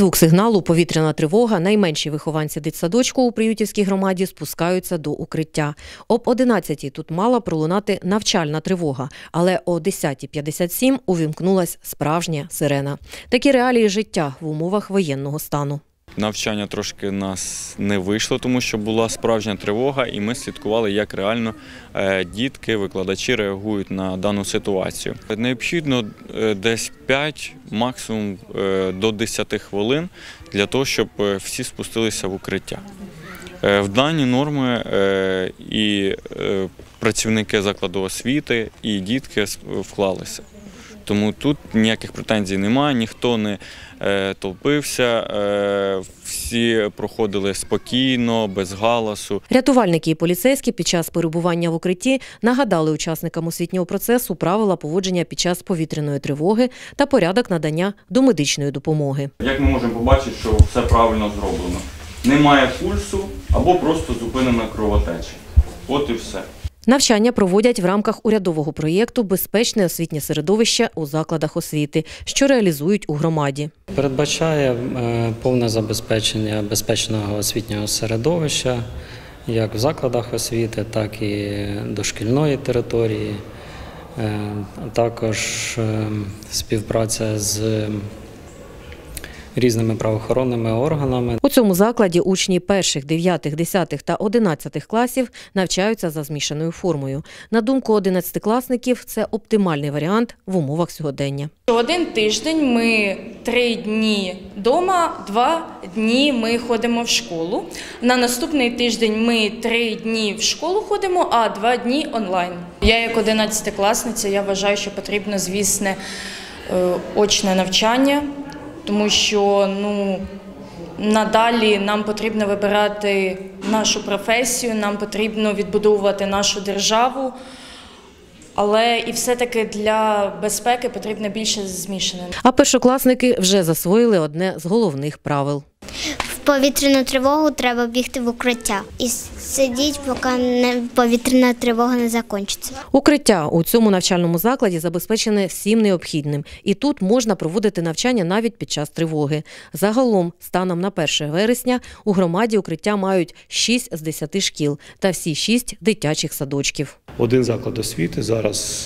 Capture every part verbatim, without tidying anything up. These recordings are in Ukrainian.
звук сигналу «Повітряна тривога» найменші вихованці дитсадочку у Приютівській громаді спускаються до укриття. Об одинадцятій тут мала пролунати навчальна тривога, але о десятій п'ятдесят сім увімкнулась справжня сирена. Такі реалії життя в умовах воєнного стану. Навчання трошки нас не вийшло, тому що була справжня тривога, і ми слідкували, як реально дітки, викладачі реагують на дану ситуацію. Необхідно десь п'ять, максимум до десяти хвилин для того, щоб всі спустилися в укриття. В дані норми і працівники закладу освіти, і дітки вклалися. Тому тут ніяких претензій немає, ніхто не е, толпився, е, всі проходили спокійно, без галасу. Рятувальники і поліцейські під час перебування в укритті нагадали учасникам освітнього процесу правила поводження під час повітряної тривоги та порядок надання домедичної допомоги. Як ми можемо побачити, що все правильно зроблено. Немає пульсу або просто зупинена кровотеча. От і все. Навчання проводять в рамках урядового проєкту «Безпечне освітнє середовище у закладах освіти», що реалізують у громаді. Передбачає повне забезпечення безпечного освітнього середовища як в закладах освіти, так і дошкільної території, також співпраця з різними правоохоронними органами. У цьому закладі учні перших, дев'ятих, десятих та одинадцятих класів навчаються за змішаною формою. На думку одинадцятикласників, це оптимальний варіант в умовах сьогодення. Один тиждень ми три дні вдома, два дні ми ходимо в школу. На наступний тиждень ми три дні в школу ходимо, а два дні онлайн. Я як одинадцятикласниця, я вважаю, що потрібно, звісно, очне навчання. Тому що ну, надалі нам потрібно вибирати нашу професію, нам потрібно відбудовувати нашу державу, але і все-таки для безпеки потрібно більше змішане. А першокласники вже засвоїли одне з головних правил. В повітряну тривогу треба бігти в укриття і сидіти, поки повітряна тривога не закінчиться. Укриття у цьому навчальному закладі забезпечене всім необхідним. І тут можна проводити навчання навіть під час тривоги. Загалом, станом на перше вересня, у громаді укриття мають шість з десяти шкіл та всі шість дитячих садочків. Один заклад освіти, зараз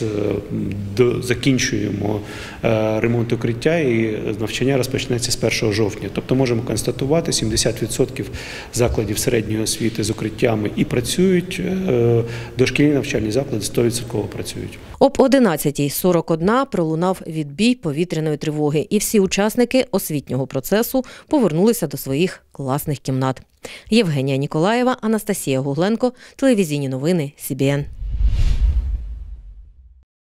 закінчуємо ремонт укриття і навчання розпочнеться з першого жовтня. Тобто можемо констатувати, сімдесят відсотків закладів середньої освіти з укриттями і працюють, дошкільні навчальні заклади сто відсотків працюють. Об одинадцятій сорок один пролунав відбій повітряної тривоги, і всі учасники освітнього процесу повернулися до своїх класних кімнат. Євгенія Ніколаєва, Анастасія Гугленко, телевізійні новини Сі Бі Ен.